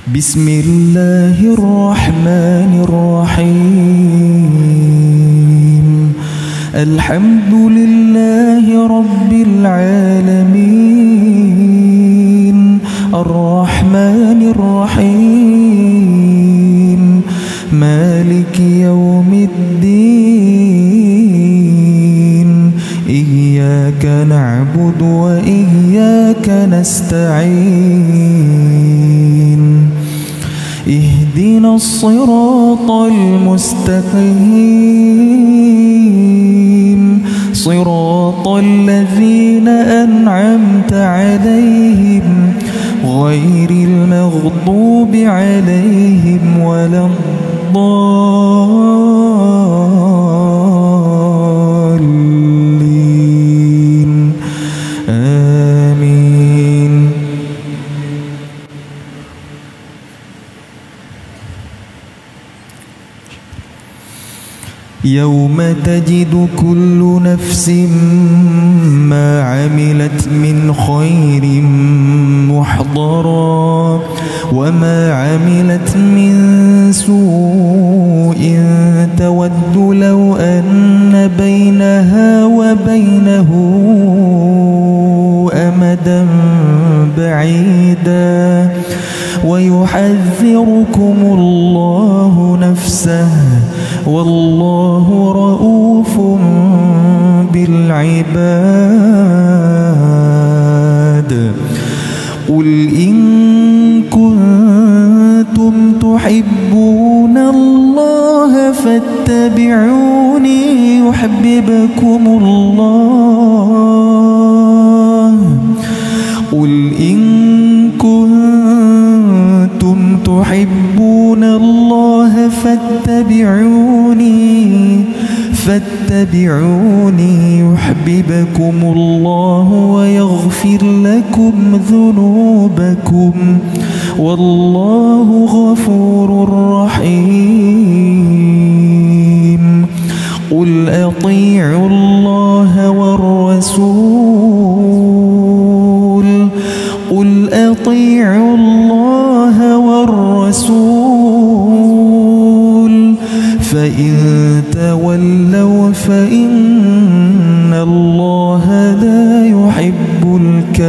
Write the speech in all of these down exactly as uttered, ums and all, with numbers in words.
بسم الله الرحمن الرحيم. الحمد لله رب العالمين الرحمن الرحيم مالك يوم الدين إياك نعبد وإياك نستعين اهدنا الصراط المستقيم صراط الذين أنعمت عليهم غير المغضوب عليهم ولا الضالين آمين. يوم تجد كل نفس ما عملت من خير محضرا وما عملت من سوء تود لو أن بينها وبينه أمدا بعيدا ويحذركم الله نفسه والله رؤوف بالعباد. قل إن كنتم تحبون الله فاتبعوني يحببكم الله. قل إن كنتم تحبون الله فاتبعوني فاتبعوني يحببكم الله ويغفر لكم ذنوبكم والله غفور رحيم. قل أطيعوا الله والرسول قل أطيعوا الله والرسول فإن تولوا فإن الله لا يحب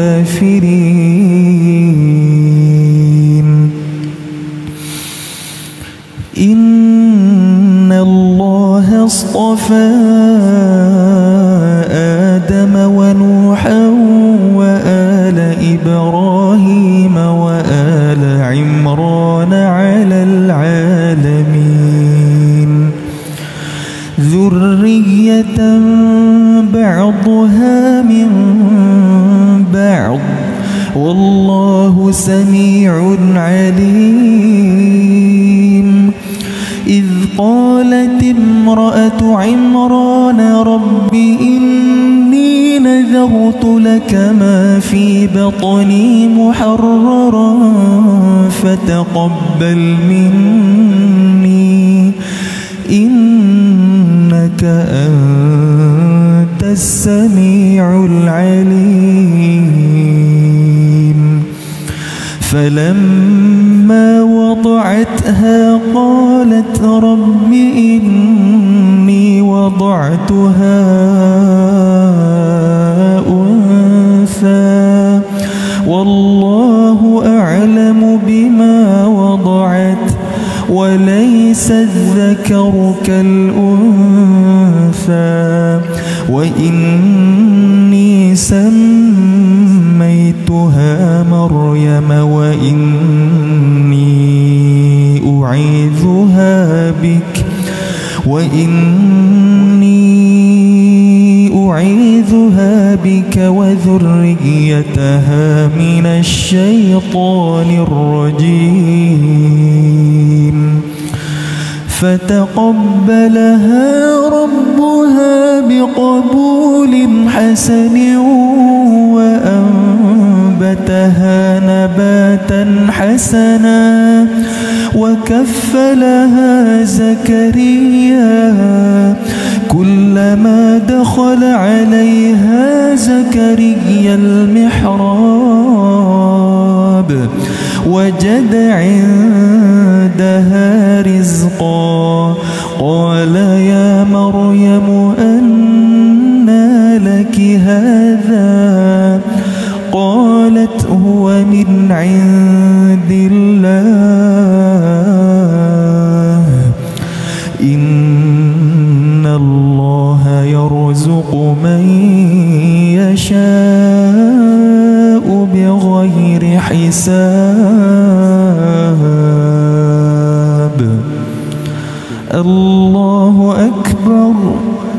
الكافرين. إن الله اصطفى آدم ونوحا وآل إبراهيم وآل عمران على العالمين ذرية بعضها من بعض والله سميع عليم. إذ قالت امرأة عمران رب إني نذرت لك ما في بطني محررا فتقبل مني إنك أنت السميع العليم. فلما وضعتها قالت رب إني وضعتها أنثى والله أعلم بما وضعت وليس الذكر كالأنثى وإني سميتها مريم وإني أعيذها بك وإني أعيذها بك وذريتها من الشيطان الرجيم. فتقبلها ربها بقبول حسن وأنبتها نباتا حسنا وكفلها زكريا كلما دخل عليها زكريا المحراب وجد عندها رزقا قال يا مريم أنى لك هذا قالت هو من عند الله إن الله يرزق من يشاء بغير حساب. الله أكبر.